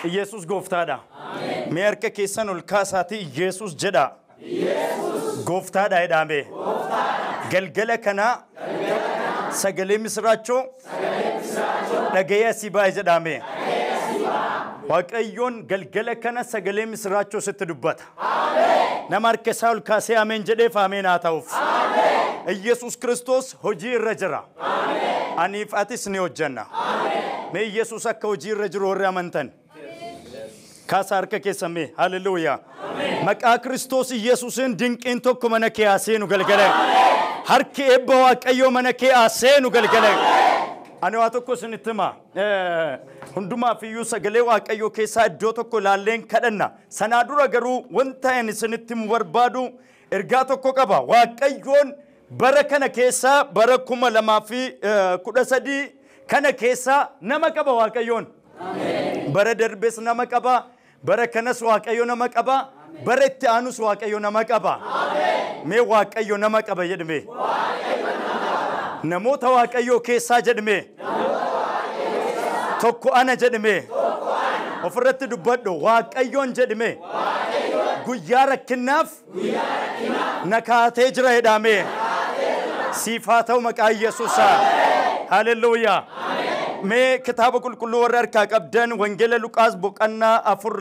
Yesus gooftaadha. Mee harka keessan ol kaasaati Yesus jedha. Gooftaadha jedhame. Galgala kana sagalee misraachoo dhaga'ee asii baay'ee jedhame. Waaqayyoon galgala kana sagalee misraachoo sitti dubbata. Nama harka isaa ol kaasee ameen jedheef ameen haa ta'uuf. Yesus Kiristoos hojii irra jira. Aniif atis ni hojjanna. Mee Yesus akka hojii irra jiru warri amantan. Kaasa harka keessan mee haleluuyaa. Maqaa Kiristoos Yesuusin dinqiin tokko mana kee haa seenu galgala. Harki eebba Waaqayyoo mana kee haa seenu galgala. Ani waa tokko isinitti hima. Hundumaaf iyyuu sagalee Waaqayyoo keessaa iddoo tokko ilaalleen kadhanna. Sanaa dura garuu wanta ani isinitti himu barbaadu ergaa tokko qaba. Waaqayyoon bara kana keessaa bara 2013 kana keessaa nama qaba Waaqayyoon. Bara darbes nama qaba. Bara kanas Waaqayyo nama qaba. Bara itti aanus Waaqayyo nama qaba. Mee Waaqayyo nama qaba jedhame. Namoota Waaqayyo keessaa jedhame. Tokko ana jedhame. Ofirratti dubbadhu Waaqayyoon jedhame. Guyyaa rakkinaaf nakaatee jira jedhame. Siif haa ta'u maqaa Yesuusaa. Haleluuyaa. Mee kitaaba qulqulluu warra harkaa qabdan wangeela Luqaas boqonnaa 4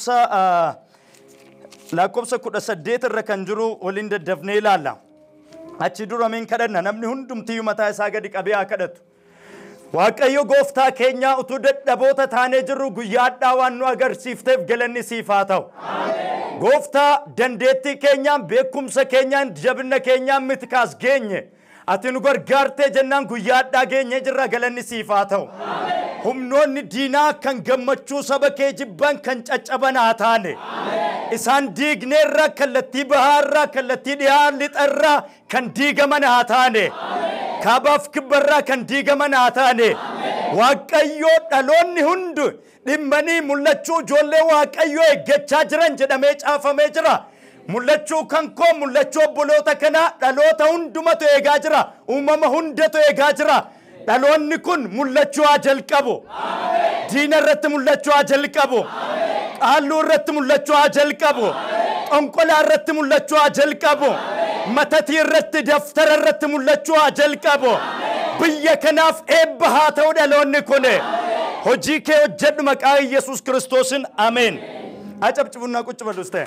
lakkoofsa 18 irra kan jiru waliin daddafnee ilaalla. Achi dura meen kadhanna namni hundumtiyyuu mataa isaa gadi qabee haa kadhatu. Waaqayyo gooftaa keenya utuu dadhaboota taanee jirru guyyaadhaa waan nu agarsiifteef galanni siif haa ta'u. Gooftaa dandeettii keenyaan beekumsa keenyaan jabina keenyaan miti kaas geenye. Ati nu gargaartee jennaan guyyaadhaa geenye jirra galanni siif haa ta'u. Humnoonni diinaa kan gammachuu saba kee jibban kan caccaban haa taane. Isaan diigneerra kallattii bahaarraa kallattii dhiyaa lixarraa kan diigaman haa taane. Kaabaaf kibbarraa kan diigaman haa taane. Waaqayyoo dhaloonni hundi dhimmanii mul'achuu ijoollee Waaqayyoo eeggachaa jiran jedhamee caafamee jira. Mul'achuu kan koo mul'achuu obboloota kana dhaloota hundumatu eegaa jira. Uumama hundatu eegaa jira. Dhaloonni kun mul'achuu haa jalqabu. Diina irratti mul'achuu haa jalqabu. Qaalluu irratti mul'achuu haa jalqabu. Qonqolaa irratti mul'achuu haa jalqabu. Matatii irratti daftara irratti mul'achuu haa jalqabu. Biyya kanaaf eebba haa ta'u dhaloonni kun. Hojii kee hojjedhu maqaa Yesus Kiristoosin ameen. Acabcibunnaa ቁጭ በሉ እስቲ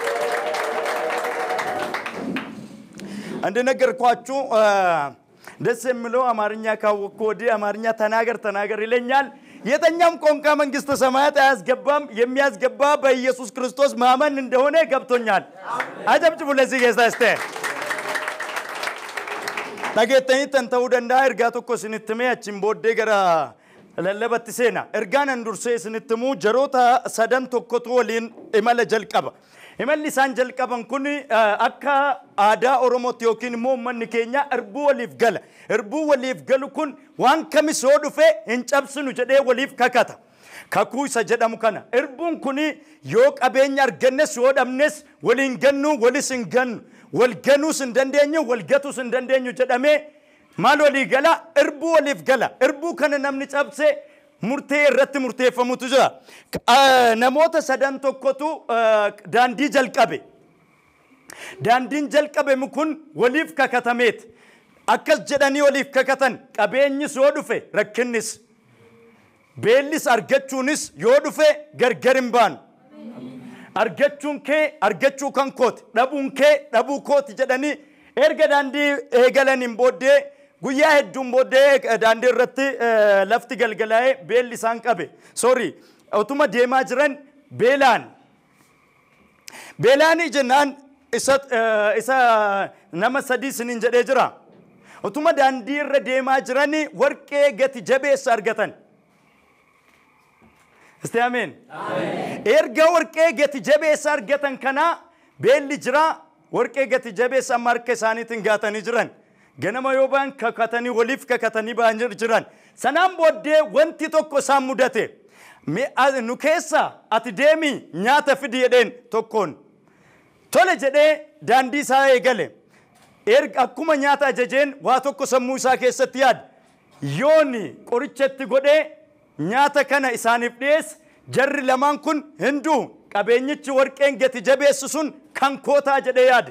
እንደነገርኳችሁ ደስ የሚለው አማርኛ ካወቅኩ ወዲህ አማርኛ ተናገር ይለኛል። የተኛም ቋንቋ መንግስተ ሰማያት አያስገባም የሚያስገባ በኢየሱስ ክርስቶስ ማመን እንደሆነ ገብቶኛል። አጨብጭቡ ለዚህ ጌታ እስቲ ታገተኝ ተንተው ደንዳ እርጋቶ እኮ ስንትሜ አችን ቦዴ ገራ ለለበት ሴና እርጋን እንዱርሴ ስንትሙ ጀሮታ ሰደን ተኮቱ ወሊን ኢማለ ጀልቀባ Imalli isaan jalqaban kun akka aadaa Oromooti yookiin immoo uummanni keenya irbuu waliif gala. Irbuu waliif galu kun waan kamis yoo dhufe hin cabsinu jedhee waliif kakata. Kakuu isa jedhamu kana. Irbuun kun yoo qabeenya argannes yoo dhabnes waliin gannu walis hin gannu. Wal ganuus hin dandeenyu wal gatuus hin dandeenyu jedhamee maal walii gala irbuu waliif gala. Irbuu kana namni cabsee murtee irratti murteeffamutu jira. Namoota sadan tokkotu daandii jalqabe. Daandiin jalqabe kun waliif kakatameet. Akkas jedhanii waliif kakatan qabeenyis yoo dhufe rakkinnis. Beellis argachuunis yoo dhufe gargar hin baanu. Argachuun kee argachuu kan kooti. Dhabuun kee dhabuu kooti jedhanii erga daandii eegalaniin booddee guyyaa hedduun booddee daandii irratti lafti galgalaa'ee beelli isaan qabe. Sorry, utuma deemaa jiran beelaanii jennaan isa nama sadii siniin jedhee jira. Utuma daandii irra deemaa jiranii warqee gati jabeessa argatan. Isti ameen. Erga warqee gati jabeessa argatan kana beelli jira warqee gati jabeessa amma harka isaaniitiin gaatanii jiran. Ganama yoo baan kakatanii waliif kakatanii ba'an jiran. Sanaan booddee wanti tokko isaan mudate. Nu keessa ati deemi nyaata fidi jedheen tokkoon. Tole jedhee daandii isaa eegale. Akkuma nyaata ajajeen waa tokko sammuu isaa keessatti yaada. Yooni qorichatti godhee nyaata kana isaaniif dhiyeesse jarri lamaan kun hunduu qabeenyichi warqeen gati jabeessu sun kan kootaa jedhee yaade.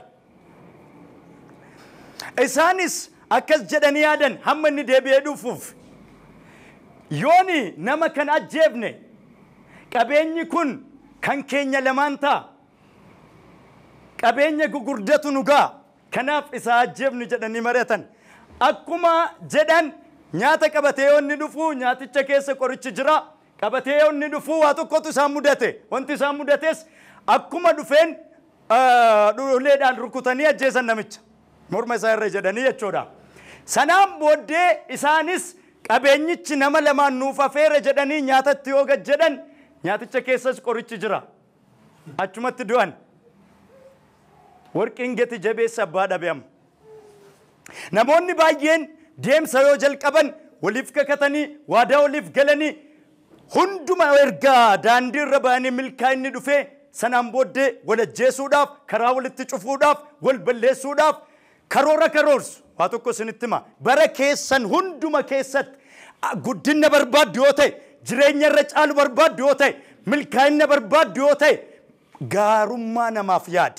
Isaanis akkas jedhanii yaadan hamma inni deebi'ee dhufuuf. Yooni nama kan ajjeefne qabeenyi kun kan keenya lamaan ta'a. Qabeenya gugurdatu nugaa kanaaf isa ajjeefnu jedhanii mari'atan. Akkuma jedhan nyaata qabatee inni dhufu nyaaticha keessa qorichi jira. Qabatee inni dhufu waa tokkotu isaan mudate. Wanti isaan mudates akkuma dhufeen uleedhaan rukutanii ajjeesan namicha. Morma isaa irra jedhanii jechuudha. Sanaan booddee isaanis qabeenyichi nama lamaan nuuf afeera jedhanii nyaatatti yoo gad jedhan nyaaticha keessas qorichi jira. Achumatti du'an. Warqeen gati jabeessa abbaa dhabeam. Namoonni baay'een deemsa yoo jalqaban waliif kakatanii waadaa waliif galanii hunduma ergaa daandii irra ba'anii milkaa'inni dhufee sanaan booddee wal ajjeesuudhaaf karaa walitti cufuudhaaf wal balleessuudhaaf karoora karoorsu. Waa tokko isinitti hima. Bara keessan hunduma keessatti guddina barbaaddu yoo ta'e jireenya irra caalu barbaaddu yoo ta'e milkaa'ina barbaaddu yoo ta'e gaarummaa namaaf yaadi.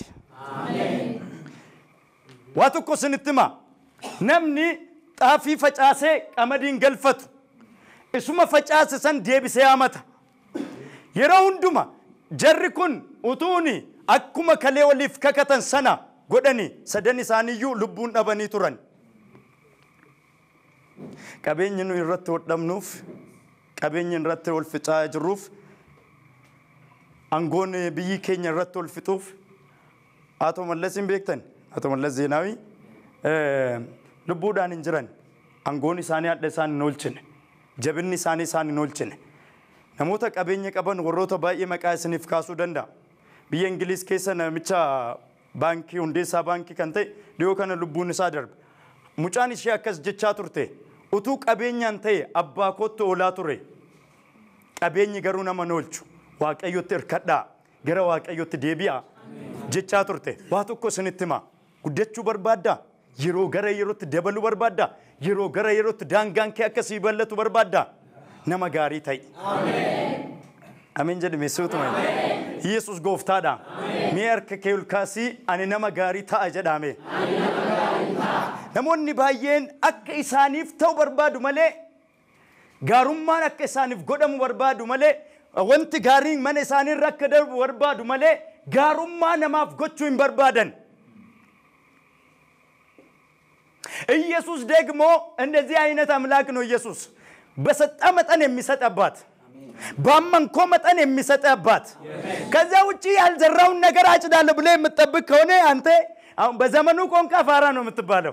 Waa tokko isinitti hima. Namni xaafii facaasee qamadiin galfatu isuma facaase san deebisee haamata. Yeroo hunduma jarri kun utuuni akkuma kalee waliif kakatan sana godhani sadan isaaniiyyuu lubbuun dhabanii turan. Qabeenyi nu irratti hodhamnuuf qabeenyi irratti ol fixaa jirruuf angoon biyyi keenya irratti ol fixuuf Ato Mallas hin beektan Ato Mallas Zeenaawi lubbuudhaan hin jiran angoon isaanii adda isaan hin oolchine jabinni isaanii isaan hin oolchine namoota qabeenya qaban warroota baay'ee maqaa isiniif kaasuu danda'a. Biyya Ingiliis keessa namicha baankii hundeessaa baankii kan ta'e dhiyoo kana lubbuun isaa darbe. Mucaan ishee akkas jechaa turte utuu qabeenyaan ta'e abbaa kootti oolaa ture. Qabeenyi garuu nama hin oolchu. Waaqayyotti hirkadhaa gara waaqayyotti deebi'a jechaa turte. Waa tokko isinitti hima. Guddachuu barbaaddaa? Yeroo gara yerootti dabaluu barbaaddaa? Yeroo gara yerootti daangaan kee akkasii bal'atu barbaaddaa? Nama gaarii ta'i. Ameen jedhame suutuma. Yesus gooftaadha. Mee harka kee ol kaasii ani nama gaarii ta'a jedhame. Namoonni baay'een akka isaaniif ta'u barbaadu malee gaarummaan akka isaaniif godhamu barbaadu malee wanti gaariin mana isaaniirra akka darbu barbaadu malee gaarummaa namaaf gochuu hin barbaadan. ኢየሱስ ደግሞ እንደዚህ አይነት አምላክ ነው። ኢየሱስ በሰጠ መጠን የሚሰጥ አባት ባመንኮ መጠን የሚሰጥ አባት ከዛ ውጪ ያልዘራውን ነገር አጭዳለሁ ብለ የምትጠብቅ ከሆነ አንተ አሁን በዘመኑ ቆንቃ ፋራ ነው የምትባለው።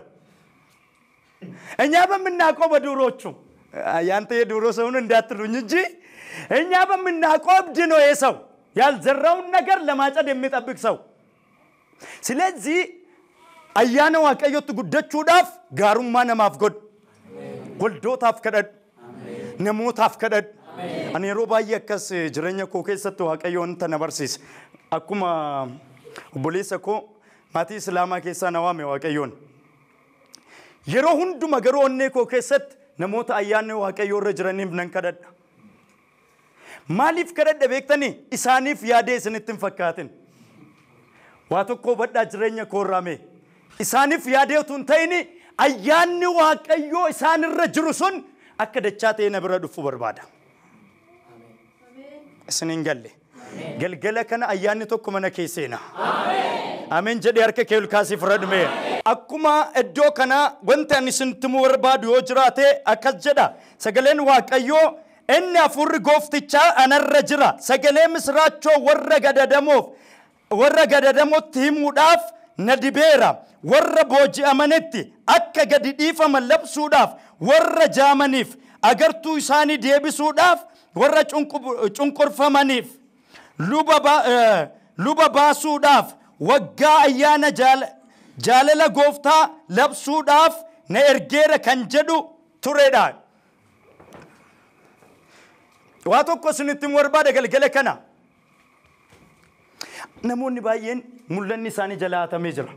እኛ በመናቆ በዱሮቹ ያንተ የዱሮ ሰውን እንዳትሉኝ እንጂ እኛ በመናቆ እብድ ነው የሰው ያልዘራውን ነገር ለማጨድ የሚጠብቅ ሰው። ስለዚህ ayyaana waaqayyotti guddachuudhaaf gaarummaa namaaf godhu. Goldootaaf kadhadhu. Namootaaf kadhadhu. Ani yeroo baay'ee akkas jireenya koo keessatti waaqayyoon tana barsiisa. Akkuma obboleessa koo maatii islaamaa keessaa na waame waaqayyoon. Yeroo hunduma garuu onnee koo keessatti namoota ayyaanni waaqayyoo irra jiraniif nan kadhadha. Maaliif kadhadha beektanii? Isaaniif yaadee isinitti hin fakkaatin. Waa tokko badhaa jireenya koo irraa mee. Isaaniif yaadeetu hin ta'ini ayyaanni waaqayyoo isaan irra jiru sun akka dachaa ta'e na bira dhufu barbaada. Isiniin galle. Galgala kana ayyaanni tokko mana keesseena. Ameen jedhee harka kee ol kaasii fudhadhume. Akkuma iddoo kana wanta ani isinitti barbaadu yoo jiraate akkas jedha. Sagaleen waaqayyoo inni hafuurri gooftichaa anarra jira. Sagalee misraachoo warra gadadamootti himuudhaaf na dibeera. Warra booji'amanitti akka gadi dhiifaman labsuudhaaf warra jaamaniif agartuu isaanii deebisuudhaaf warra cunqurfamaniif luba baasuudhaaf waggaa ayyaana jaalala gooftaa labsuudhaaf na ergeera kan jedhu turedha. Waa tokko isinitti barbaada galgala kana. Namoonni baay'een mul'anni isaanii jalaa hatamee jira.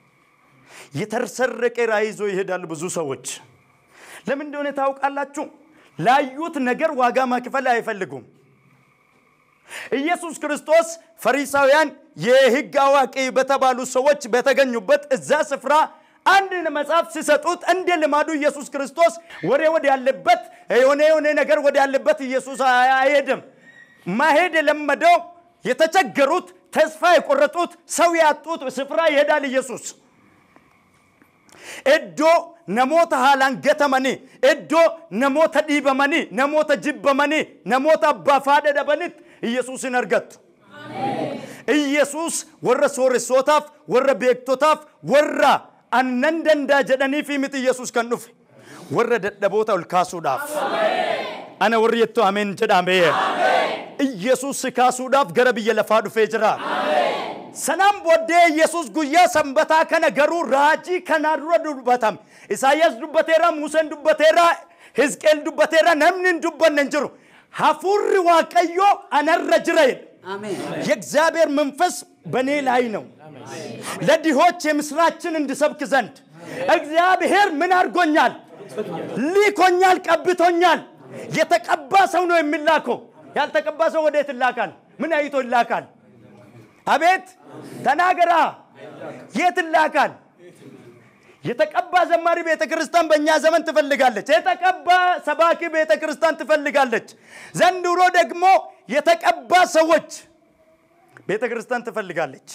የተሰረቀ ራዕይ ይዞ ይሄዳል ብዙ ሰዎች። ለምን እንደሆነ ታውቃላችሁ? ላዩት ነገር ዋጋ ማክፈል አይፈልጉም። ኢየሱስ ክርስቶስ ፈሪሳውያን የሕግ አዋቂ በተባሉ ሰዎች በተገኙበት እዛ ስፍራ አንድ መጽሐፍ ሲሰጡት እንደ ልማዱ ኢየሱስ ክርስቶስ ወሬ ወደ ያለበት የሆነ ነገር ወደ ያለበት ኢየሱስ አይሄድም ማሄድ ለመደው የተቸገሩት ተስፋ የቆረጡት ሰው ያጡት ስፍራ ይሄዳል ኢየሱስ እዶ ነሞታ ሃላን ገተመኒ እዶ ነሞታ ዲበመኒ ነሞታ ጅበመኒ ነሞታ ባፋደ ደበንት ኢየሱስን አርገቱ ኢየሱስ ወረ ሶርሶታፍ ወረ ቤክቶታፍ ወራ አንነንደንዳ ጀደኒ ፊምት ኢየሱስ ከንዱፍ ወረ ደደቦታ ልካሱዳፍ አነ ወርየቱ አሜን ጀዳሜ ኢየሱስ ካሱዳፍ ገረብ ይለፋዱ ፈጅራ ሰላም ወደ ኢየሱስ ጉያ ሰንበታ ከነገሩ ራጂ ከናድሮ ዱበታም ኢሳይያስ ዱበቴራ ሙሴን ዱበቴራ ሕዝቅኤል ዱበቴራ ነምን ዱበን እንጅሩ ሐፉር ዋቀዮ አነረጅረይ አሜን የእግዚአብሔር መንፈስ በኔ ላይ ነው ለዲሆች የምስራችን እንድሰብክ ዘንድ እግዚአብሔር ምን አርጎኛል ሊኮኛል ቀብቶኛል የተቀባ ሰው ነው የሚላከው ያልተቀባ ሰው ወዴት ይላካል ምን አይቶ ይላካል አቤት ተናገራ የት ይላካል የተቀባ ዘማሪ ቤተክርስቲያን በእኛ ዘመን ትፈልጋለች የተቀባ ሰባኪ ቤተክርስቲያን ትፈልጋለች ዘንድሮ ደግሞ የተቀባ ሰዎች ቤተክርስቲያን ትፈልጋለች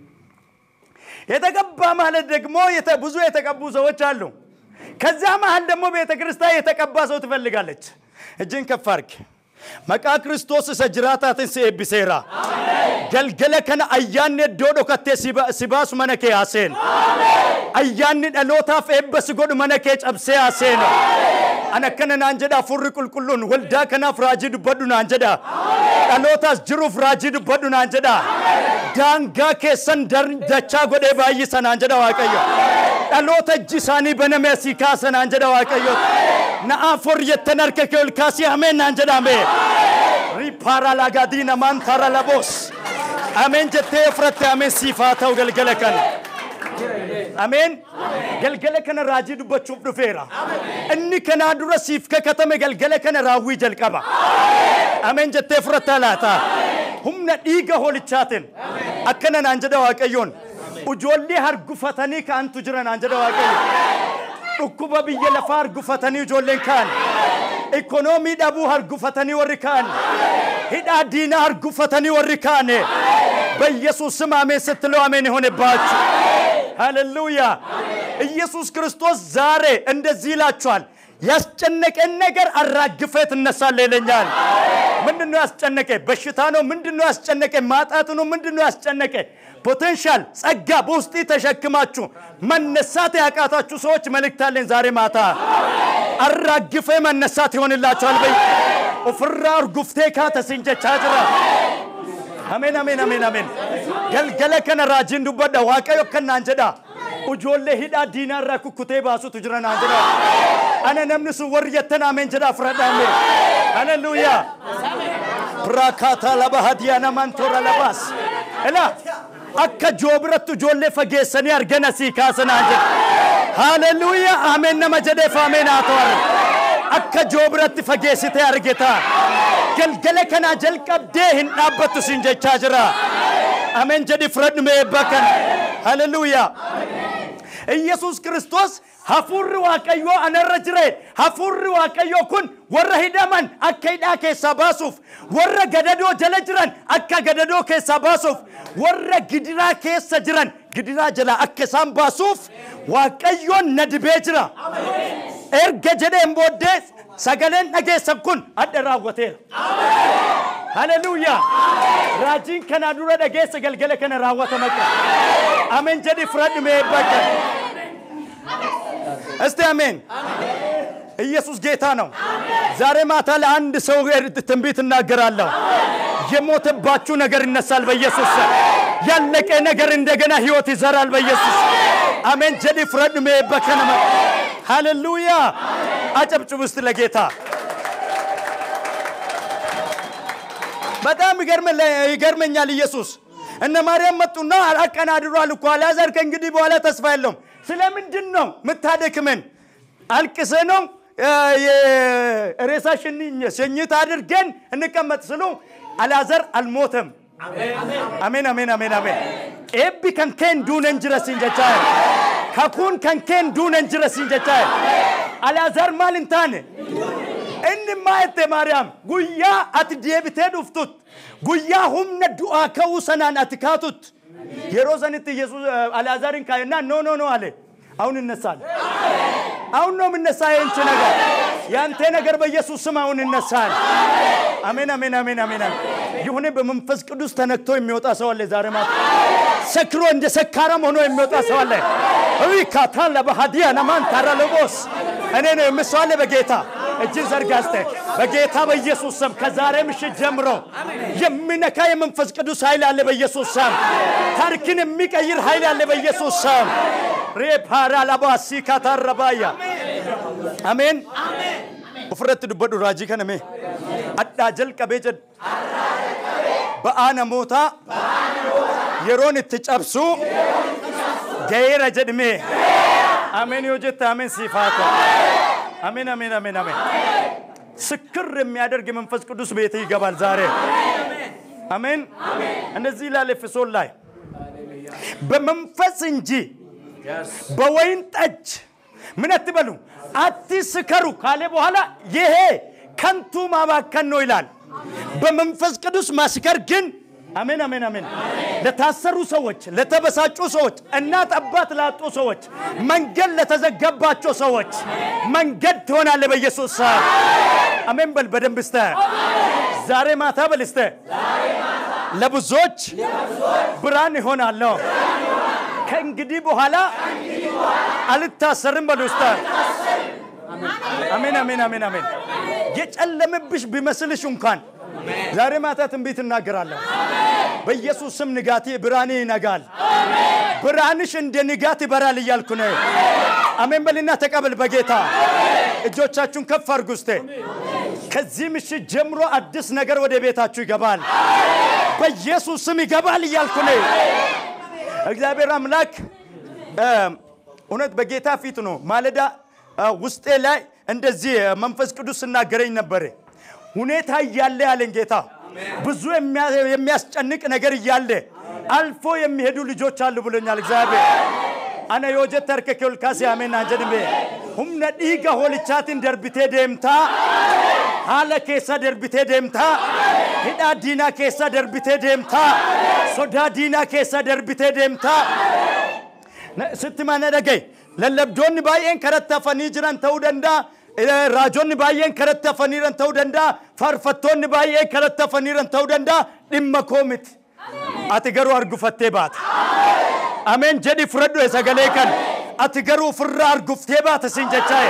የተቀባ ማለት ደግሞ ብዙ የተቀቡ ሰዎች አሉ ከዛ መሃል ደግሞ ቤተክርስቲያን የተቀባ ሰው ትፈልጋለች እጅን ከፋርክ መቃ ክርስቶስ ሰጅራታትን ሲኤብሴራ ገልገለ ከነ አያኔ ዶዶ ከቴ ሲባስ መነከ ያሴን አያኔ ዳሎታፍ ኤበስ ጎድ መነከ ጨብሴ ያሴን አነ ከነ አንጀዳ ፉር ቁልቁሉን ወልዳ ከና ፍራጂ ድበዱና አንጀዳ ዳሎታስ ጅሩ ፍራጂ ድበዱና አንጀዳ ዳንጋ ከሰን ደርቻ ጎዴ ባይሰና አንጀዳ ዋቀዮ ዳሎታ ጂሳኒ በነመሲ ካሰና አንጀዳ ዋቀዮ ናአፎር የተነርከከል ካሲ አሜን አንጀዳሜ ሪፓራ ላጋዲና ማንታራ ለቦስ አሜን ጀቴ ፍረተ አሜን ሲፋታው ገልገለከን አሜን ገልገለከን ራጂ ዱበቹፍ ዱፌራ እኒ ከናዱረ ሲፍ ከከተመ ገልገለከን ራዊ ጀልቀባ አሜን ጀቴ ፍረተ ላታ ሁምነ ዲገ ሆልቻትን አከነን አንጀዳ ዋቀዮን ኡጆሊ ሀርጉፈተኒ ካንቱ ጅረን አንጀዳ ዋቀዮ ዱኩባ ብየ ለፋር ጉፈተኒ ጆለን ካን ኢኮኖሚ ዳቡ ሀርጉፈተኒ ወርካን ሂዳ ዲና ሀርጉፈተኒ ወርካን በኢየሱስ ስም አሜን ስትለው አሜን ይሆንባችሁ ሃሌሉያ ኢየሱስ ክርስቶስ ዛሬ እንደዚህ ይላችኋል ያስጨነቀን ነገር አራግፈት እነሳለ ይለኛል ምንድነው ያስጨነቀ በሽታ ነው ምንድነው ያስጨነቀ ማጣት ነው ምንድነው ያስጨነቀ ፖቴንሻል ጸጋ በውስጥ ተሸክማችሁ መነሳት ያቃታችሁ ሰዎች መልእክታለን ዛሬ ማታ አራግፈ መነሳት ይሆንላችኋል በይ ወፍራር ጉፍቴ ካተሲንጀቻጅራ አሜን አሜን አሜን አሜን ገልገለ ከነ ራጂን ዱበዳ ዋቀዮ ከና አንጀዳ ኡጆሌ ሂዳ ዲናራ ኩኩቴ ባሱ ትጅረና አንጀዳ አነ ነምንሱ ወርየተና አሜን ጀዳ ፍረዳሜ ሃሌሉያ ብራካታ ለባሃዲያና ማንቶራ ለባስ እላ አከ ጆብረቱ ጆሌ ፈጌሰኒ አርገነሲ ካሰና አንጀዳ ሃሌሉያ አሜን ነመጀደ ፋሜን አቶር አከ ጆብረት ፈጌሲተ አርጌታ ገልገለ ከና ጀልቀብዴ ህንዳበቱ ሲንጀቻጅራ አሜን ጀዲ ፍረድሜ በከን ሃሌሉያ ኢየሱስ ክርስቶስ ሐፉር ዋቀዮ አነረጅሬ ሐፉር ዋቀዮ ኩን ወረ ሂደማን አከይዳ ከሰባሱፍ ወረ ገደዶ ጀለጅራን አከ ገደዶ ከሰባሱፍ ወረ ግድራ ከሰጅራን ግድራ ጀላ አከሳም ባሱፍ ዋቀዮ ነድቤጅራ ኤርገ ጀደም ቦዴ ሰገለን ነገሰብኩን አደራወቴል ሃሌሉያ ራጂን ከናዱረ ደገሰ ገልገለ ከነ ራወተ መጣ አሜን ጀዲ ፍረድ ሜበከ እስቲ አሜን ኢየሱስ ጌታ ነው ዛሬ ማታ ለአንድ ሰው ትንቢት እናገራለሁ የሞተባችሁ ነገር ይነሳል በኢየሱስ ያለቀ ነገር እንደገና ህይወት ይዘራል በኢየሱስ አሜን ጀዲ ፍረድ ሜበከ ሃሌሉያ አጨብጭቡ እስቲ ለጌታ በጣም ይገርመኛል ኢየሱስ እነ ማርያም መጡና አቀናድሯል እኮ አላዛር ከእንግዲህ በኋላ ተስፋ የለውም ስለምንድን ነው መታደክመን አልቅሰ ነው የሬሳሽን ሸኝት አድርገን እንቀመጥ ስሉ Alazar almotem. Amen, amen, amen, amen. Ebbi kan ken dunen jira sinjachay. Kakun kan ken dunen jira sinjachay. Alazar malintane. Inni maete Maryam. Guyya at diebite duftut. Guyya humna du'a kawsanan atikatut. Yerozanit Jesus Alazarin kayna no ale. አሁን እንነሳለን አሁን ነው የምንነሳው እንት ነገር ያንተ ነገር በኢየሱስ ስም አሁን እንነሳለን አሜን አሜን አሜን አሜን ይሁን በመንፈስ ቅዱስ ተነክቶ የሚወጣ ሰው አለ ዛሬ ማታ ሰክሮ እንደ ሰካራም ሆኖ የሚወጣ ሰው አለ ካታላ በሃዲያና ማን ታራለቦስ እኔ ነው የምሰዋለ በጌታ እጅን ዘርጋስተ በጌታ በኢየሱስ ስም ከዛሬ ምሽት ጀምሮ የሚነካ የመንፈስ ቅዱስ ኃይል አለ በኢየሱስ ስም ታሪክን የሚቀይር ኃይል አለ በኢየሱስ ስም Repara la basi katarabaya. Amen. Ufret dubadu raji kana me. Adda jal kabejad. Baana mota. Yeron itchabsu. Gaira jad me. Amen yojet amen sifata. Amen amen amen amen. Sikr የሚያደርግ መንፈስ ቅዱስ ቤት ይገባል ዛሬ አሜን እንደዚህ ይላል ኤፌሶን ላይ በመንፈስ እንጂ በወይን ጠጅ ምን አትበሉ አትስከሩ ካለ በኋላ ይሄ ከንቱ ማባከን ነው ይላል በመንፈስ ቅዱስ ማስከር ግን አሜን አሜን አሜን ለታሰሩ ሰዎች ለተበሳጩ ሰዎች እናት አባት ላጡ ሰዎች መንገድ ለተዘጋባቸው ሰዎች መንገድ ትሆናለ በኢየሱስ ስም አሜን በል በደንብ እስተ ዛሬ ማታ በል እስተ ለብዙዎች ብርሃን ይሆናል ከእንግዲህ በኋላ አልታሰርም በሉስታ አሜን አሜን አሜን አሜን የጨለመብሽ ቢመስልሽ እንኳን ዛሬ ማታ ትንቢት እናገራለሁ በኢየሱስ ስም ንጋቴ ብርሃኔ ይነጋል ብርሃንሽ እንደ ንጋት ይበራል ይያልኩ ነው አሜን በልና ተቀበል በጌታ እጆቻችሁን ከፍ አድርጉስቴ ከዚህ ምሽት ጀምሮ አዲስ ነገር ወደ ቤታችሁ ይገባል በኢየሱስ ስም ይገባል ይያልኩ ነው እግዚአብሔር አምላክ እውነት በጌታ ፊት ነው ማለዳ ውስጤ ላይ እንደዚህ መንፈስ ቅዱስ እናገረኝ ነበር ሁኔታ ያለ ያለን ጌታ ብዙ የሚያስጨንቅ ነገር ያለ አልፎ የሚሄዱ ልጆች አሉ ብሎኛል እግዚአብሔር አና ዮጀት ተርከከል ካሲ አሜን አንጀድምቤ ሁምነ ዲጋ ሆልቻትን ደርብቴ ደምታ ሀለ ከሰ ደርብቴ ደምታ ሂዳ ዲና ከሰ ደርብቴ ደምታ ሶዳ ዲና ከሰ ደርብቴ ደምታ ስትማነ ደገይ ለለብዶን ባየን ከረተፈኒ ጅራን ተውደንዳ راجون بايين كرت فنيرن تودندا فرفتون بايين كرت فنيرن تودندا دمكومت اتغرو ارغفتي بات امين جدي فردو يسغليكن اتغرو فر ارغفتي بات سنجچاي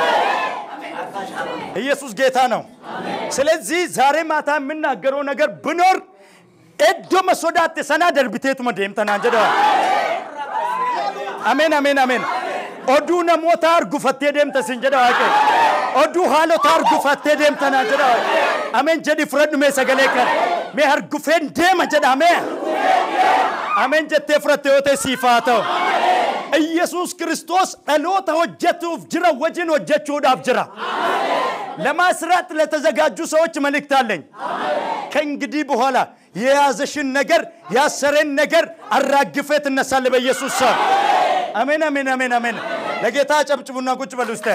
ኢየሱስ ጌታ ነው ስለዚህ ዛሬ ማታ ምናገረው ነገር ብኖር እዶ መስወዳት ሰና ደርብቴቱ መደም ተናንጀዳ አሜን አሜን አሜን ኦዱነ ሞታር ጉፈቴ ደም ተስንጀዳ አቀ ኦዱ ሃሎ ታር ጉፈቴ ደም ተናንጀዳ አሜን ጀዲ ፍረድ መሰገለከ መህር ጉፈን ደም ጀዳ አሜን ጀቴ ፍረቴ ወተ ሲፋቶ ኢየሱስ ክርስቶስ አሎታ ወጀቱ ፍጅራ ወጅን ወጀቹ ዳፍጅራ ለማስራት ለተዘጋጁ ሰዎች መልእክት አለኝ ከእንግዲህ በኋላ የያዘሽን ነገር ያሰረን ነገር አራግፈት እነሳለ በኢየሱስ ስም አሜን አሜን አሜን አሜን ለጌታ ጨብጭቡና ቁጭ በሉስተ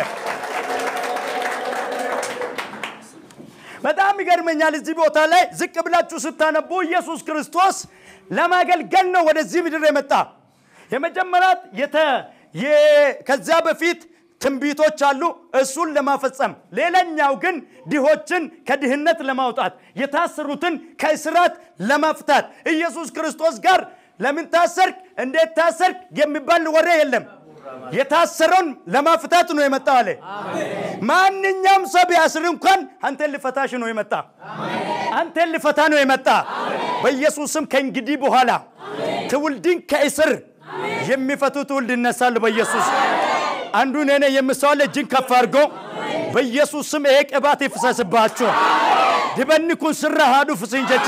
በጣም ይገርመኛል እዚህ ቦታ ላይ ዝቅ ብላችሁ ስታነቡ ኢየሱስ ክርስቶስ ለማገልገል ነው ወደዚህ ምድር የመጣ የመጀመሪያት ከዛ በፊት ትንቢቶች አሉ እሱን ለማፈጸም ሌላኛው ግን ድሆችን ከድህነት ለማውጣት የታሰሩትን ከእስራት ለማፍታት ኢየሱስ ክርስቶስ ጋር ለምን ታሰርክ እንዴት ታሰርክ የሚባል ወሬ የለም የታሰረውን ለማፍታት ነው የመጣው አለ ማንኛውም ሰው ቢያስር እንኳን አንተን ልፈታሽ ነው የመጣ አንተን ልፈታ ነው የመጣ በኢየሱስ ስም ከእንግዲህ በኋላ ትውልድን ከእስር የሚፈቱ ትውልድ ይነሳሉ በኢየሱስ አንዱ ነነ የምሰዋለ እጅን ከፍ አድርጎ በኢየሱስ ስም ይሄ ቅባት ይፍሰስባችሁ ድበንኩን ስራ ሃዱ ፍስንጀቻ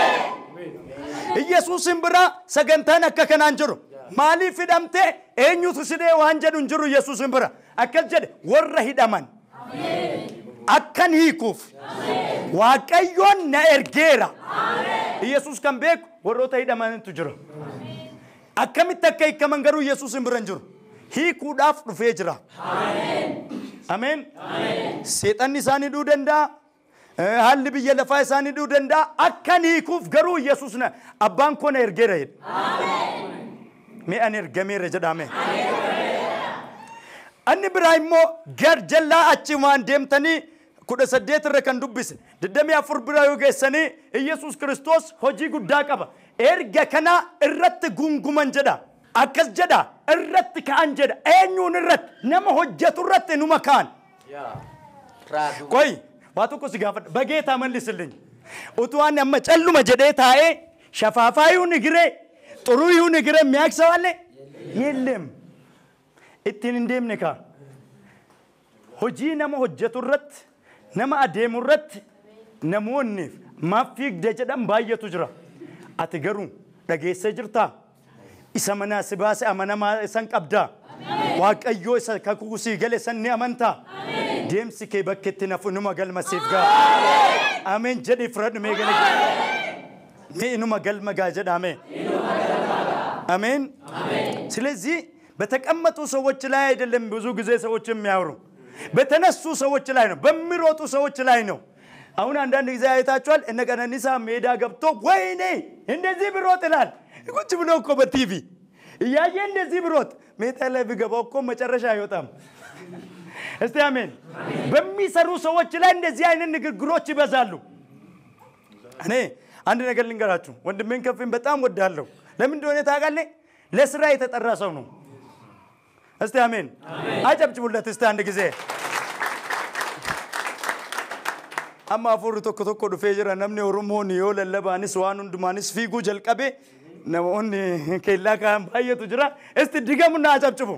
ኢየሱስን ብራ ሰገንታን አከከን አንጀሩ ማሊ ፍዳምቴ እኙት ስደ ዋንጀዱ እንጀሩ ኢየሱስን ብራ አከልጀደ ወረ ሂዳማን አከን ሂኩፍ ዋቀዮን ነኤርጌራ ኢየሱስ kan beeku warroota hidhamantu jira akkamitti akka hiikaman garuu ኢየሱስ hin biran jiru hiikuudhaaf dhufee jira አሜን seexanni isaanii dhuu danda'a haalli biyya lafaa isaanii dhuu danda'a akkan hiikuuf garuu ኢየሱስ na abbaan koo na ergeera mee ani ergameera jedhame anni biraa immoo garjallaa achi waan deemtanii kuda saddeet irra kan dubbise diddamii afur biraa yoo geessanii ኢየሱስ ክርስቶስ hojii guddaa qaba erga kana irratti gunguman jedha akkas jedha irratti kaan jedha eenyuun irratti nama hojjetu irratti numa kaan koy waa tokko si gaafadha bageetaa mallisilኝ utuwaan amma calluma jedhee taa'ee shafaafaayyuu ni giree xuruuyyuu ni giree miyaaksawalle የለም ittiin hin deemne kaa hojii nama hojjetu irratti nama adeemu irratti namoonni maafiigde jedhan baay'atu jira ati garuu dhageessee jirtaa isa manaa si baase amanamaa isan qabdaa waaqayyoo isa kakuusii gale san ni amantaa deemsi kee bakkeetti nafu numa galmasiif gaa ameen jedhi fudhadhu mee gale mee numa galma gaa jedhame አሜን ስለዚህ በተቀመጡ ሰዎች ላይ አይደለም ብዙ ጊዜ ሰዎች የሚያወሩ በተነሱ ሰዎች ላይ ነው በሚሮጡ ሰዎች ላይ ነው አሁን አንዳንድ ጊዜ አይታችኋል እነ ቀነኒሳ ሜዳ ገብቶ ወይኔ እንደዚህ ብሮጥ ይላል ቁጭ ብሎ እኮ በቲቪ እያየ እንደዚህ ብሮጥ ሜዳ ላይ ቢገባው እኮ መጨረሻ አይወጣም እስቲ አሜን በሚሰሩ ሰዎች ላይ እንደዚህ አይነት ንግግሮች ይበዛሉ እኔ አንድ ነገር ልንገራችሁ ወንድሜን ከፍን በጣም ወዳለሁ ለምን እንደሆነ ታውቃለህ ለስራ የተጠራ ሰው ነው እስቲ አሜን አጨብጭቡለት እስቲ አንድ ጊዜ amma afur tokko tokko dhufe jira namni oromoon yoo lallabaanis waan hundumanis fiiguu jalqabe namoonni keellaa kan baay'atu jira isti digamuna acabcibu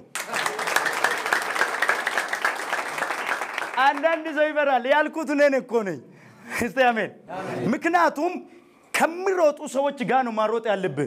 አንዳንድ ሰው ይበራል ያልኩት ነን እኮ ነኝ እስቲ አሜን ምክንያቱም ከሚሮጡ ሰዎች ጋር ነው ማሮጥ ያለብህ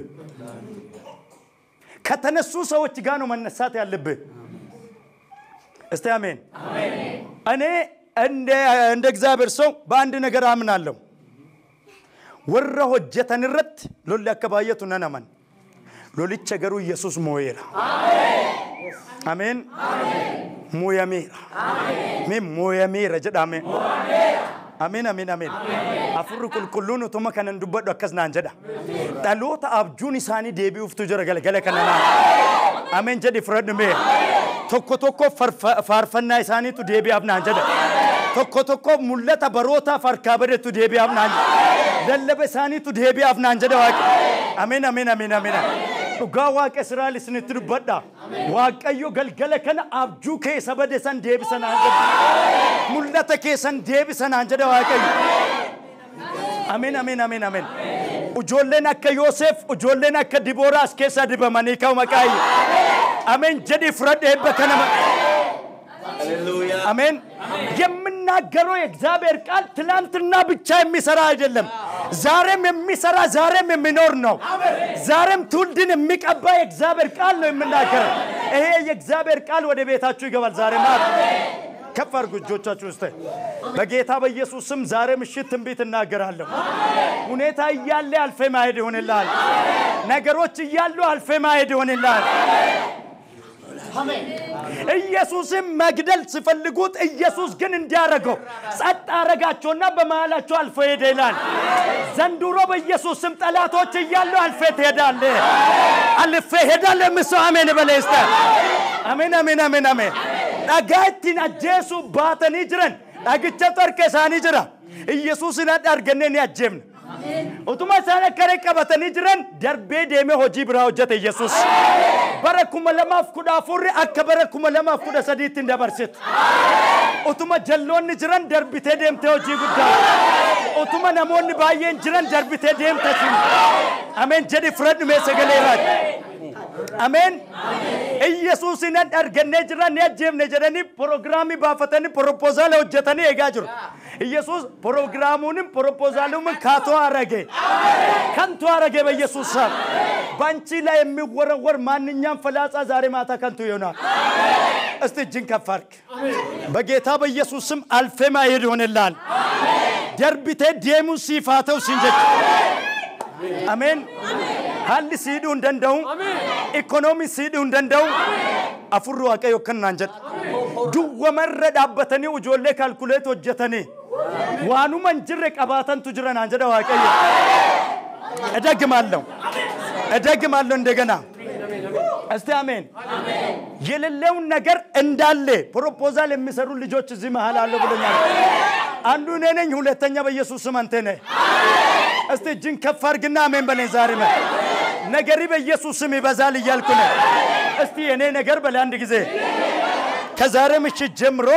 ከተነሱ ሰዎች ጋር ነው መነሳት ያለብህ እስቲ አሜን እኔ እንደ እግዚአብሔር ሰው በአንድ ነገር አምናለሁ ወረ ሆጀተንረት ሎሊ አከባየቱ ነናማን ሎሊቸ ገሩ ኢየሱስ ሞየራ አሜን ሞያሜራ ሜ ሞያሜራ ጀዳሜ አሜን አሜን አሜን አፍሩ ኩልኩሉን ቶማ ከነን ዱበዶ አከስና አንጀዳ ዳሎታ አብጁን ኢሳኒ ዴቢውፍቱ ጀረገለገለ ከነና አሜን ጀዲ ፍረድ ሜ ቶኮ ቶኮ ፋርፈና ኢሳኒቱ ዴቢ አብና አንጀዳ ቶኮ ቶኮ ሙለታ በሮታ ፈርካበደቱ ዴቢ አብና ለለበ ኢሳኒቱ ዴቢ አብና አንጀዳ ዋቂ አሜን አሜን አሜን አሜን ዱጋ ዋቀ እስራኤል ስንትዱ በዳ ዋቀዮ ገልገለ ከነ አብጁ ከሰበደሰን ዴቢ ሰና አንጀዳ ሙለታ ከሰን ዴቢ ሰና አንጀዳ ዋቀዮ አሜን አሜን አሜን አሜን ujoolleen akka Yoosef ujoolleen akka Diboraa keessa dibamanii ka'u maqaa አሜን ጀዲ ፍረድ በከነ ሃሌሉያ አሜን የምናገረው የእግዚአብሔር ቃል ትላንትና ብቻ የሚሰራ አይደለም ዛሬም የሚሰራ ዛሬም የሚኖር ነው ዛሬም ትውልድን የሚቀባ የእግዚአብሔር ቃል ነው የምናገረው ይሄ የእግዚአብሔር ቃል ወደ ቤታችሁ ይገባል ዛሬ ማለት ከፈር ጉጆቻችሁ ውስጥ በጌታ በኢየሱስ ስም ዛሬ ምሽት ትንቢት እናገራለሁ ሁኔታ ይያለ አልፈ ማሄድ ይሆንልሃል ነገሮች ይያሉ አልፈ ማሄድ ይሆንልሃል አሜን ኢየሱስም መግደል ሲፈልጉት ኢየሱስ ግን እንዲያረገው ጸጥ አረጋቸውና በመሃላቸው አልፎ ሄደላል ዘንዱሮ በኢየሱስ ስም ጠላቶች ይያሉ አልፈ ሄዳለ አልፈ ሄዳለ ምሰው አሜን በለስተ አሜን አሜን አሜን አሜን ዳጋቲን አጀሱ ባተኒ ጅረን ዳግቸ ተርከሳኒ ጅራ ኢየሱስን አዳርገነን ያጀምን ኦቶማ ሳነ ከረቀበተኒ ጅረን ደርቤ ደሜ ሆጂ ብራ ሆጀተ ኢየሱስ በረኩም ለማፍ ኩዳ ፉሪ አከበረኩም ለማፍ ኩዳ ሰዲት እንደበርሰት ኦቶማ ጀሎን ጅረን ደርቢቴ ደምቴ ሆጂ ጉዳ ኦቶማ ነሞን ባየን ጅረን ደርቢቴ ደምቴ አሜን ጀዲ ፍረድ መሰገሌራት አሜን ኢየሱስን አዳርገነ ጅረን ያጀምነ ጀደኒ ፕሮግራሚ ባፈተኒ ፕሮፖዛል ሆጀተኒ ኤጋጅሩ ኢየሱስ ፕሮግራሙንም ፕሮፖዛሉንም ካቶ አረገ ከንቱ አረገ በኢየሱስ ስም ባንቺ ላይ የሚወረወር ማንኛም ፈላጻ ዛሬ ማታ ከንቱ ይሆናል እስቲ ጅን ከፋርክ በጌታ በኢየሱስ ስም አልፈ ማይሄድ ይሆንልሃል ደርቢቴ ዴሙ ሲፋተው ሲንጀት አሜን ሀሊ ሲዱን ደንደው ኢኮኖሚ ሲዱን ደንደው አፍሩ ዋቀዮ ከናን ጀድ ዱወመረ ዳበተኒ ወጆሌ ካልኩሌት ወጀተኒ ዋኑ መንጅረ ቀባተን ትጅረን አንጀዳ ዋቀዮ እደግማለሁ እንደገና እስቲ አሜን የሌለውን ነገር እንዳለ ፕሮፖዛል የሚሰሩ ልጆች እዚህ መሃል አለ ብለኛል አንዱ ነኝ ሁለተኛ በኢየሱስ ስም አንተ ነህ እስቲ እጅን ከፍ አድርግና አሜን በለኝ ዛሬ ነገሪ በኢየሱስ ስም ይበዛል እያልኩ ነው እስቲ የኔ ነገር በለ አንድ ጊዜ ከዛሬ ምሽት ጀምሮ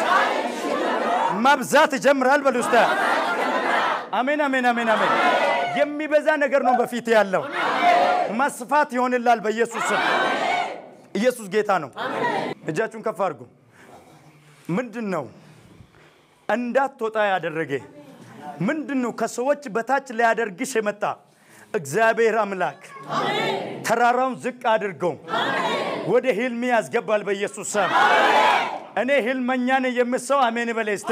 ማብዛት ይጀምራል በሉስታ አሜን የሚበዛ ነገር ነው በፊት ያለው ማስፋት ይሆንላል በኢየሱስ ስም ኢየሱስ ጌታ ነው እጃችሁን ከፍ አድርጉ ምንድነው እንዳትወጣ ያደረገ ምንድነው ከሰዎች በታች ሊያደርግሽ የመጣ እግዚአብሔር አምላክ ተራራውን ዝቅ አድርገው ወደ ህልም ያስገባል በኢየሱስ ስም እኔ ህልመኛ ነኝ የምሰው አሜን በለስታ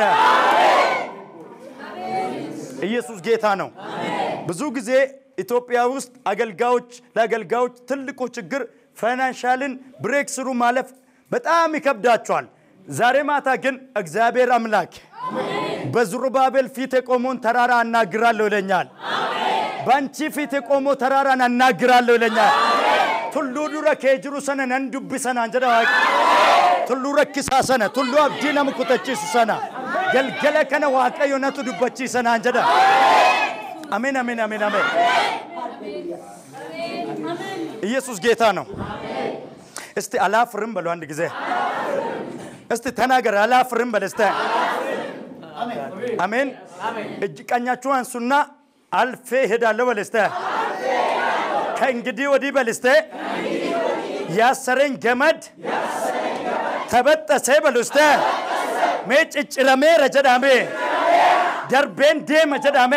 ኢየሱስ ጌታ ነው ብዙ ጊዜ ኢትዮጵያ ውስጥ ለአገልጋዮች ትልቁ ችግር ፋይናንሻልን ብሬክ ስሩ ማለፍ በጣም ይከብዳቸዋል ዛሬ ማታ ግን እግዚአብሔር አምላክ በዝሩባቤል ፊት የቆመውን ተራራ አናግራለሁ ይለኛል ባንቺ ፊት የቆመው ተራራን አናግራለሁ ይለኛል ቱሉ ዱረ ከጅሩ ሰነ ነንዱብሰና አንጀዳ ቱሉ ረክሳሰነ ቱሉ አብዲና መኩተቺሰና ገልገለ ከነ ዋቀዮ ነቱ ዱበቺሰና አንጀዳ አሜን ኢየሱስ ጌታ ነው እስቲ አላፍርም በሉ አንድ ጊዜ እስቲ ተናገር አላፍርም በለስተ አሜን እጅ ቀኛችሁ አንሱና አልፌ ሄዳለሁ በለስተ ከእንግዲህ ወዲህ በለስተ ያሰረኝ ገመድ ተበጠሰ በለስተ ሜጭጭረሜ ረጀዳሜ ደርቤን ደም ጀዳሜ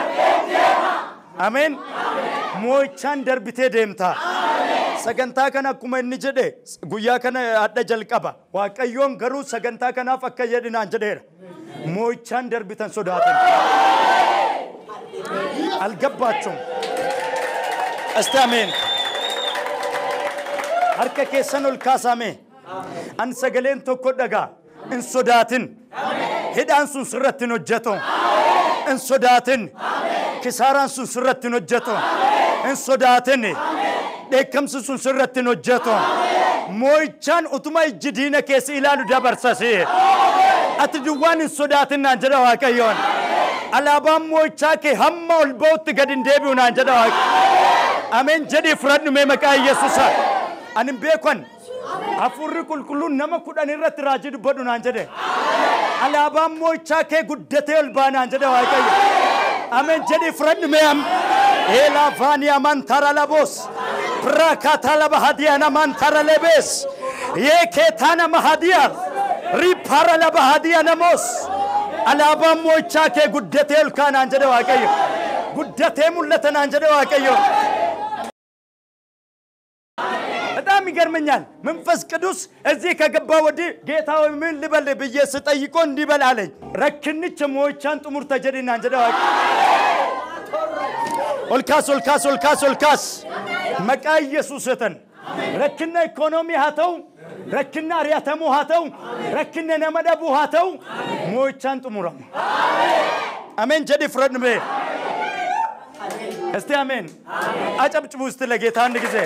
አሜን ሞቻን ደርብቴ ደምታ ሰገንታ ከና ኩመ እንጀደ ጉያ ከነ አደ ጀልቀባ ዋቀዮን ገሩ ሰገንታ ከና ፈከየድና እንጀደር ሞቻን ደርብተን ሶዳተን አልገባችሁም እስቲ አሜን አርከ ከሰኑል ካሳሜ አንሰገሌን ተኮደጋ እንሶዳትን ሄዳንሱን ስረትን ወጀቶ እንሶዳትን ኪሳራንሱን ስረትን ወጀቶ እንሶዳትን ደከምሱን ስረትን ወጀቶ ሞይቻን ኡቱማ እጅዲነ ከሲ ኢላሉ ደበርሰሲ አትዱዋን እንሶዳትን አንጀዳ ዋቀዮን አላባም ሞይቻ ከሀማ ወልቦት ገድን ደቢውን አንጀዳ ዋቀ አሜን ጀዲ ፍረድ መመቃ ኢየሱስ አንም ቤኮን አፉሪ ኩልኩሉን ነመኩዳን ይረት ራጅድ በዱን አንጀደ አላባም ሞይቻ ከጉደቴ ወልባና አንጀዳ ዋቀዮ አሜን ጀዲ ፍረድ መም ኤላ ፋኒያ ማንታራላቦስ ብራካታላ በሃዲያና ማንታራለቤስ የከታና ማሃዲያ ሪፓራላ በሃዲያና ሞስ አላባም ሞይቻ ከጉደቴ ወልካና አንጀዳ ዋቀዮ ጉደቴ ሙለተና አንጀዳ ዋቀዮ በጣም ይገርመኛል መንፈስ ቅዱስ እዚህ ከገባ ወዲህ ጌታው ምን ልበል ብዬ ስጠይቆ እንዲበል አለኝ ረክንች ሞይቻን ጥሙር ተጀዲና አንጀዳ ዋቀዮ ኦልካስ መቃ ኢየሱስተን ረክነ ኢኮኖሚ ሃተው ረክነ አሪያተሙ ሃተው ረክነ ነመደቡ ሃተው ሞይቻን ጥሙራ አሜን ጀዲ ፍረድ መ እስቲ አሜን አጨብጭቡ እስቲ ለጌታ አንድ ጊዜ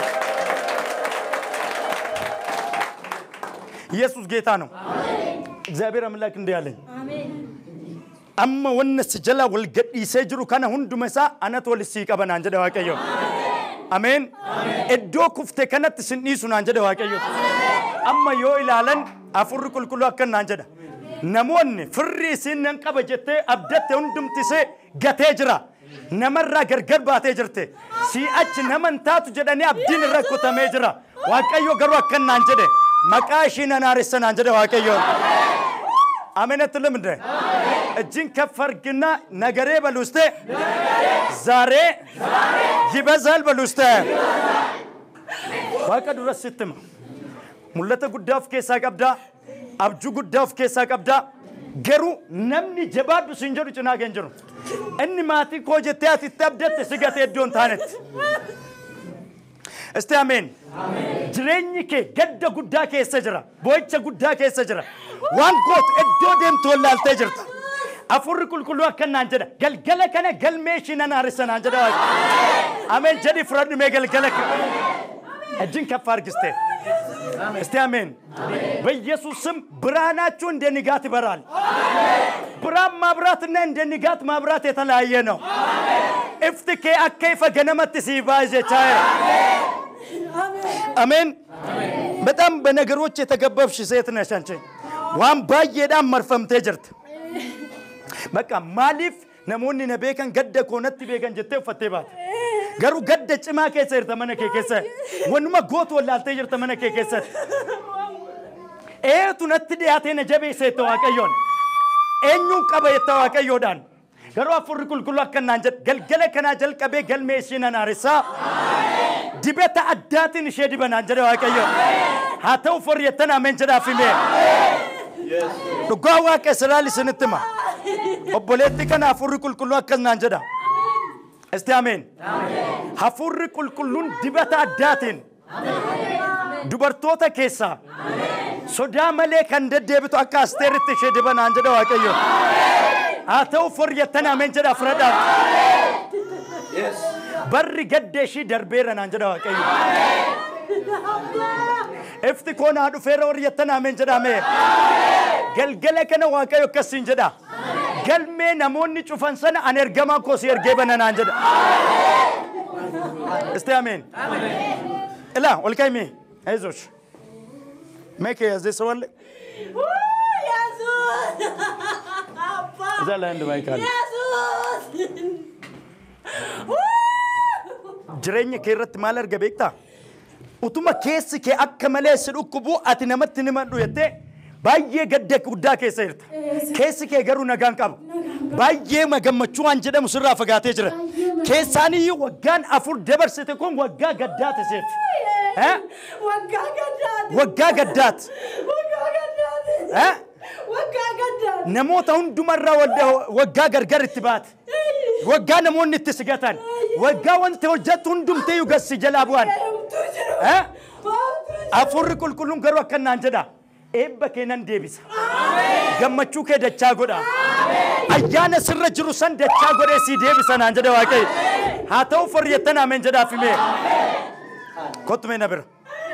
ኢየሱስ ጌታ ነው እግዚአብሔር አምላክ እንዲያለኝ አሜን አማ ወነስ ጀላ ወልገዲ ሰጅሩ ካና ሁንዱ መሳ አናት ወልሲ ቀበና አንጀዳ ዋቀዮ አሜን እዶ ኩፍቴ ከነት ስንይሱና አንጀዳ ዋቀዮ አማ ዮ ኢላለን አፍር ኩልኩሉ አከና አንጀዳ ነሞን ፍሪ ሲነን ቀበጀቴ አብደቴ ሁንዱምቲሴ ገቴ ጅራ ነመራ ገርገር ባቴ ጅርቴ ሲአች ነመንታቱ ጀዳኒ አብዲን ረኩተሜ ጅራ ዋቀዮ ገሩ አከና አንጀደ መቃሽና ናርሰና አንጀዳ ዋቀዮ አሜን አትልም እንደ እጅን ከፈርግና ነገሬ በሉስተ ዛሬ ይበዛል በሉስተ ዋቀዱ ረስተም ሙለተ ጉዳፍ ከሳ ቀብዳ አብጁ ጉዳፍ ከሳ ቀብዳ garuu namni jabaadhu sin jedhu cinaa kan jiru inni maatii koo jettee ati itti abdatte si gatee iddoon taanetti. Isti ameen. Jireenyi kee gadda guddaa keessa jira. Boo'icha guddaa keessa jira. Waan gootu iddoo deemtu wallaaltee jirta. Afurri qulqulluu akkanaan jedha. Galgala kana galmee ishii nan haaressaan jedha. Ameen jedhi fudhadhu mee galgala kana. Ejjiin kaffaa argistee. Isti ameen. በኢየሱስ ስም ብርሃናችሁ እንደ ንጋት ይበራል። ብርሃን ማብራትና እንደ ንጋት ማብራት የተለያየ ነው። እፍትኬ አከይፈ ገነመት ሲባዝ የቻየ አሜን። በጣም በነገሮች የተገበብሽ ሴት ነሽ አንቺ። ዋን ባየዳም መርፈምቴ ጅርት በቃ ማሊፍ ነሞኒ ነቤከን ገደ ኮነት ቤከን ጀቴ ፈቴባት ገሩ ገደ ጭማ ከሰር ተመነከ ከሰ ወንማ ጎት ወላልተ ጅርት ተመነከ ከሰ ኤቱ ነትዲ ያቴነ ጀቤ ሴት ተዋቀዮን ኤኙን ቀበ የተዋቀዮዳን ገሩ አፍር ኩልኩሉ አከናንጀ ገልገለ ከና ጀልቀቤ ገልሜሽና ናርሳ ዲበታ አዳትን ሸዲ በናንጀ ዋቀዮ ሃተው ፈር የተና መንጀዳ ፊሜ ዱጓዋ ከሰላሊ ስንትማ obboleetti kana afurri qulqulluu akkanaan jedha. Isti ameen. Afurri qulqulluun dibata addaatiin dubartoota keessaa sodaa malee kan deddeebitu akka Asteeritti ishee dibanaan jedha Waaqayyo. Haa ta'u forjettan ameen jedha fudhadhaa. Barri gadda ishii darbeera naan jedha Waaqayyo. Ifti koonaa dhufeera forjettan ameen jedhame. Galgala kana Waaqayyo akkasiin jedha. galme namoonni cufan sana an ergama ko si ergebana nan jedha. Isti amen. Ila walkaimi aizosh make as this one Jesus zaland Michael Jesus jirenya keerratti maal arga beekta utuma keessi kee akka malee si dhukkubu ati namatti nimadhu yette baay'ee gadda guddaa keessa jirta keessi kee garuu nagaan qaba baay'ee magammachuu waan jedhamu sirraa fagaatee jira keessaanii waggaan afur dabarsite kun waggaa gaddaate seef waggaa gaddaate namoota hundumarraa waggaa gargar itti baate waggaa namoonni itti sigatan waggaa wanti hojjettu hundumtee yugassi jalaa bu'an afurri qulqulluun garuu akkanaan jedha ebba kenan deebisa gammachuu kee dachaa godha ayyaana sirra jiru san dachaa godhe si deebisa naan jedha Waaqayyo haa ta'u forjettan ameen jedhaaf hime kottume na bira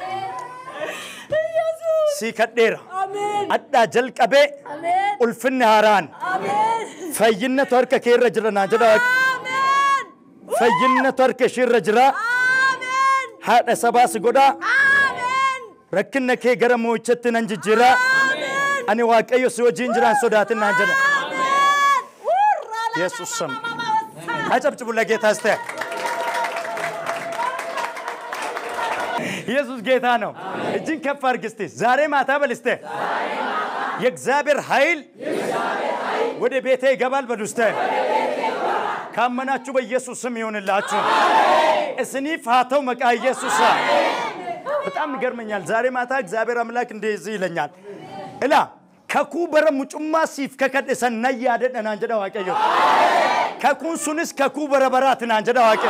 si kadheera addaa jalqabee ulfinni haaraan fayyinna harka kee irra jira naan jedha Waaqayyo fayyinna harka ishee irra jira haadha sabaas godha rakkinna kee gara moo'icatti nan jijjiira ani Waaqayyo si wajjin jiraan sodaatin naan jedha Yesus sam አጨብጭቡ ለጌታ እስቲ ኢየሱስ ጌታ ነው እጅን ከፍ አድርግ እስቲ ዛሬ ማታ በል እስቲ የእግዚአብሔር ኃይል ወደ ቤቴ ይገባል በሉ እስቲ ካመናችሁ በኢየሱስ ስም ይሁንላችሁ እስኒ ፋተው መቃ ኢየሱስ በጣም ይገርመኛል ዛሬ ማታ እግዚአብሔር አምላክ እንደዚህ ይለኛል እላ ከኩበረ ሙጭማ ሲፍ ከከደሰና ያደደና አንጀዳ Waaqayyo ከኩን ሱንስ ከኩበረ በራትና አንጀዳ Waaqayyo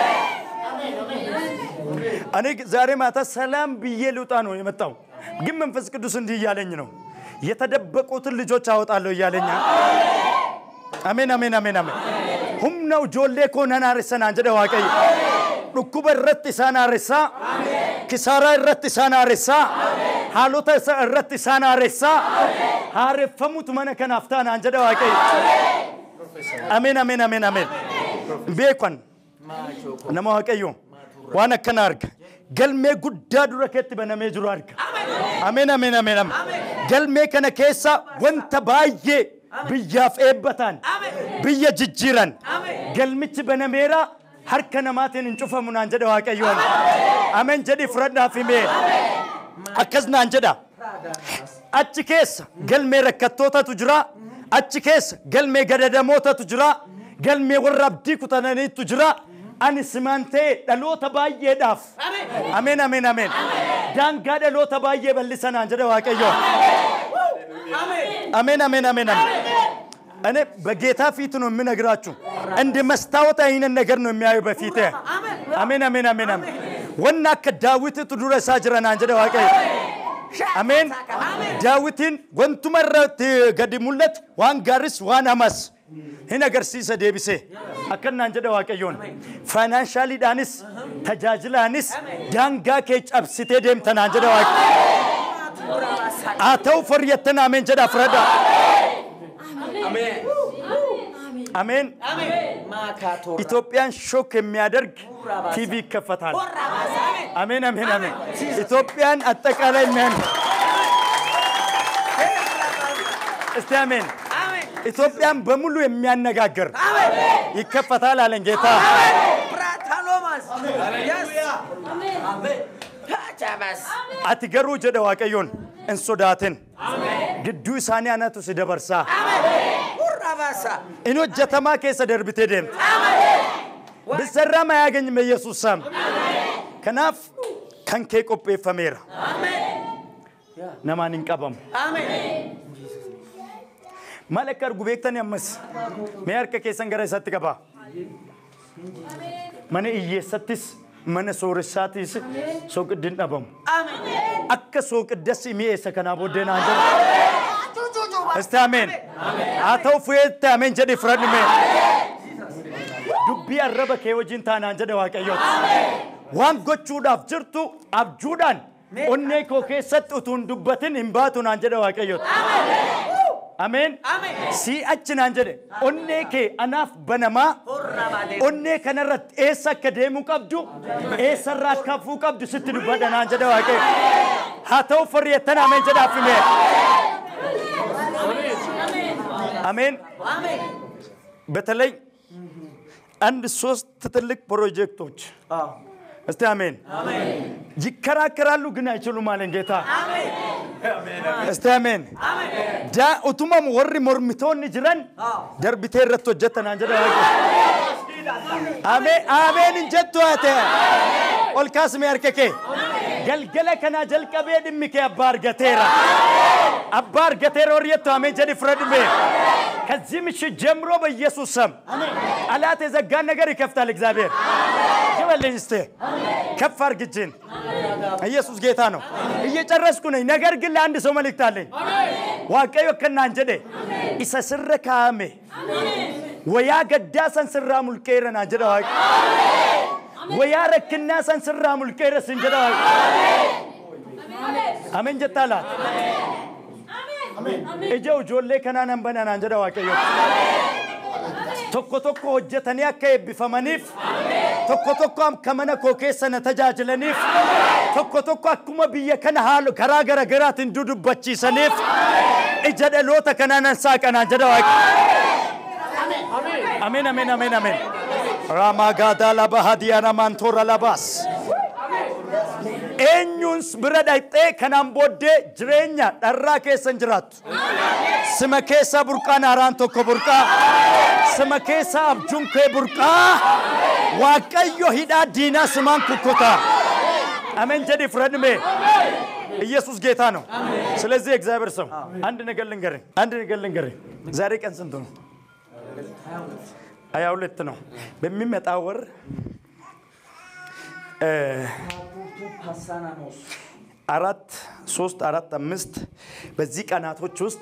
እኔ ዛሬ ማታ ሰላም ብዬ ልውጣ ነው የመጣው ግን መንፈስ ቅዱስ እንዲህ ያለኝ ነው የተደበቁትን ልጆች አወጣለሁ ያለኛ አሜን አሜን አሜን አሜን ሁምነው ጆሌ ኮነና ረሰና አንጀዳ Waaqayyo ዱኩበ ረጥ ኢሳና ረሳ ኪሳራ ረጥ ኢሳና ረሳ ሃሎተ ረጥ ኢሳና ረሳ ሃረፈሙት መነከን አፍታና አንጀዳ Waaqayyo አሜን አሜን አሜን አሜን ቤኮን ነማ Waaqayyo ዋና ከናርግ ገልሜ ጉዳ ዱረከት በነሜ ጅሩ አርግ አሜን አሜን አሜን ገልሜ ከነ ኬሳ ወንተ ባዬ ብያፍ ኤበታን ብየ ጅጅራን ገልምች በነሜራ harka namaatiin incufamuun aan jedha Waaqayyo amen jedhi fudhadhaa fi mee akkasna aan jedha achi keessa galmee rakkattootatu jira achi keessa galmee gadadamootatu jira galmee warra abdii kutananiitu jira ani simantee dhaloota baay'eedhaaf amen amen amen daangaa dhaloota baay'ee bal'isan aan jedha Waaqayyo አሜን አሜን አሜን እኔ በጌታ ፊት ነው የምነግራችሁ እንደ መስታወት አይነት ነገር ነው የሚያዩ በፊት አሜን አሜን አሜን ወና ከዳዊት ትዱረሳ ጅራና አንጀደ ዋቀ አሜን ዳዊትን ወንቱ መረት ገድሙለት ዋን ጋርስ ዋን አማስ هنا قرسيسة ديبسه أكننا نجده واقعيون financially دانس تجاجلانس جانغا كيج أبسيته ديم تنانجده واقع آتو فريتنا من جدا فردا آمين إثيوبيان شوك ميادرك TV كفتان آمين آمين آمين إثيوبيان أتكالي من استامين ኢትዮጵያን በሙሉ የሚያነጋግር ይከፈታል አለን ጌታ ብራታሎማስ አሜን ታቻባስ አትገሩ ጀደ ዋቀዮን እንሶዳትን ግዱ ሳኒያናቱ ሲደበርሳ አሜን ወራባሳ ኢኖ ጀተማ ከሰ ደርብቴ ደም አሜን በሰራ ማያገኝ በኢየሱስ ስም ከናፍ ከንኬ ቆጴ ፈሜራ አሜን ነማን እንቀበም አሜን مالك رجوبيكتني أمس ميارك كيسان غير ساتكابا من إيه ساتيس من سورساتيس سوق الدين أبام أك سوق الدسي مية سكنا بودنا عندنا استامين أتو فيت أمين جدي فرد مين دبي الرب كيوجين تانا عندنا واقعيات وان قطعود أفجرتو أفجودان أني كوكيسات أتون دبتين إمباتون عندنا واقعيات آمين سي أجنان جده أني كي أناف بنما أني كنرت إيسا كديمو كابدو إيسا راكافو كابدو ستدو بدنا جده واقع هاتو فريتنا آمين جده أفمي آمين بتلي عند سوس تتلك بروجكتوش استامين جكرا كرالو غنا يشلو مالن جيتا استامين دا أتوما موري مرمتون نجران دربتي رتو جتنا نجدا آمين آمين جتو هاته والكاسم يرككي جل كنا جل كبيد مكي أبار جتيرا وريتو آمين جدي فرد مي كزيمش جمرو بيسوع سام على تزجان نجاري كفتا الإكزابير كيف لينستي كفار جتين يسوع جيتانو يجرس كوني نجار قل عند سومالك تالي واقعي وكنا نجده إسا سر كامي ويا قداسن سر ملكيرا نجده ويا ركنا سن سر ملكيرا سنجده آمين جتالا إجاو جولة كنا نبنا نجده واقعي توكو توكو جتنيا كي بفمانيف توكو توكو أم كمانا كوكيسا نتجاجلنيف توكو توكو أكما بيا كنا حالو كراغرا غراتين دودو بچي سنيف إجاد الوتا كنا ننساك أنا جدواك آمين آمين آمين آمين راما غادا لبا هديانا مانتورا لباس إنيونس برادايتة كنام بودة جرينيا دراكي سنجرات سمكيسا بركان آران توكو بركا سمكيسا أبجون كي بركا واقعيو هيدا دينا سمان كوكوتا آمين جدي فرد مي يسوس جيتانو سلزي اكزابر سم عندنا قلنجري زاري كان سنتون أياولتنو بميمت أور أرات سوست أرات أمست بزيك أنا توجست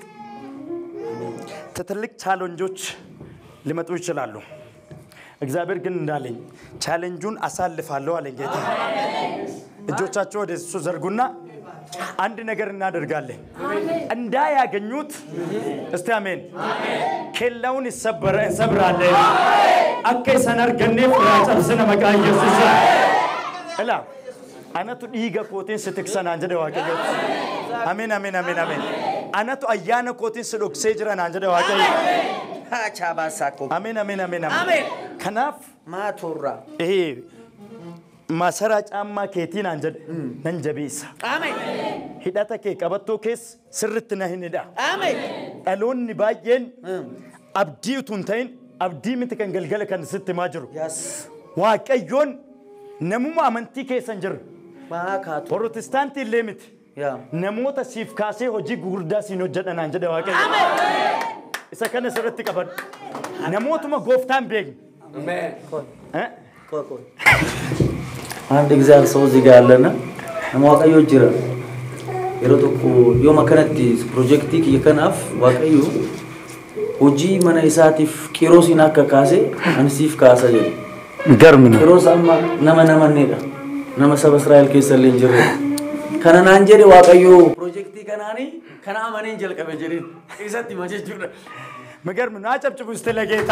تتلك challenge لما توجه لالو እግዚአብሔር ግን እንዳለኝ ቻሌንጁን አሳልፋለሁ አለኝ ጌታ እጆቻቸው ወደ እሱ ዘርጉና አንድ ነገር እናደርጋለን እንዳያገኙት እስቲ አሜን ከላውን ይሰብራለን አከይ ሰነርገኔ ፍራጨብስነ መቃ ኢየሱስ እላ አናቱ ዲጋ ኮቴን ስትክሰና አንጀደ ዋቀዮ አሜን አሜን አሜን አሜን አናቱ አያነ ኮቴን ስዶክሴ ጅራና አንጀደ ዋቀዮ آمين آمين آمين آمين كناف ما تورا إيه ما سرج أما كيتين أنجد ننجبيس آمين هداتا كي كابتو كيس سرتنا هندا آمين ألون نباين أبديو تونتين أبدي متكن قلقل كان ست ماجرو يس واقعيون نمو أمنتي كيس أنجر ما كاتو بروتستانتي ليمت Yeah. namoota siif kaasee hojii gurguddaa siin hojjedhanaan jedhe Waaqayyo. Isa kana sirriitti qabadhu. Namootuma gooftaan beekne. Amen. አንድ እግዚአብሔር ሰው እዚህ ጋር አለና ዋቀዮ ጅራ የሮቶኩ ዮማ ከነቲ ፕሮጀክቲ ከናፍ ዋቀዮ ሆጂ ማና ኢሳቲፍ ቂሮሲና ከካሴ አንሲፍ ካሳ ጀ ገርም ነው ቂሮስ አማ ነመ ነዳ ነመ ሰብ እስራኤል ከሰለን ጅራ ከናና እንጀሪ ዋቀዮ ፕሮጀክቲ ከናኒ ከና ማኔን ጀልቀበ ጀሪ ኢሳቲ ማጀ ጅራ መገርም ነው አጨብጭቡ እስቲ ለጌታ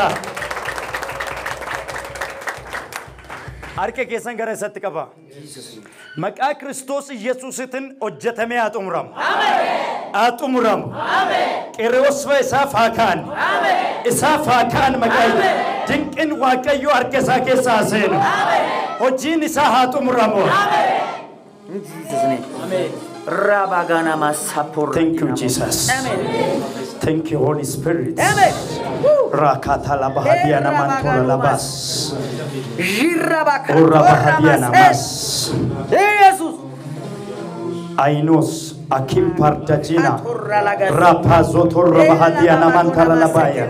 Arke kesan gara satti qaba. Maqaa Kiristoos Yesuusitiin hojjetamee xumuramu. Haa xumuramu. Qeerroos isaaf haa kaanu. Isaaf haa kaanu maqaa dinqiin Waaqayyo harka isaa keessaa seenu. Hojiin isaa haa xumuramu. Rabagana masapor. Thank you Jesus. Amen. Thank you Holy Spirit. Amen. Rakata la bahadia na mantora la bas. Jirabaka. Ora bahadia na mas. Jesus. Ainos akim partagina. Rapazotora bahadia na mantara la baya.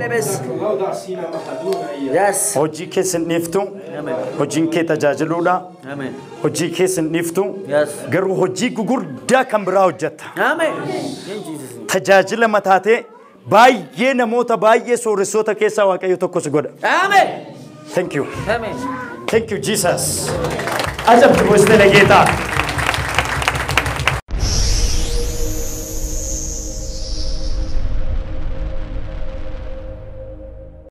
Yes. Hojii keessan niftu. Hojiin kee tajaajiluudha. Amen. Hojii keessan niftu. Yes. Garuu hojii gugurdaa kan biraa hojjetta. Amen. Tajaajila mataatee baay'ee namoota baay'ee sooressoota keessaa Waaqayyo tokko si godha. Amen. Thank you. Amen. Thank you Jesus. Ajab tu boste lageta.